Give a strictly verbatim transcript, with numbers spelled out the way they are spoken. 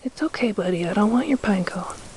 It's okay, buddy. I don't want your pine cone.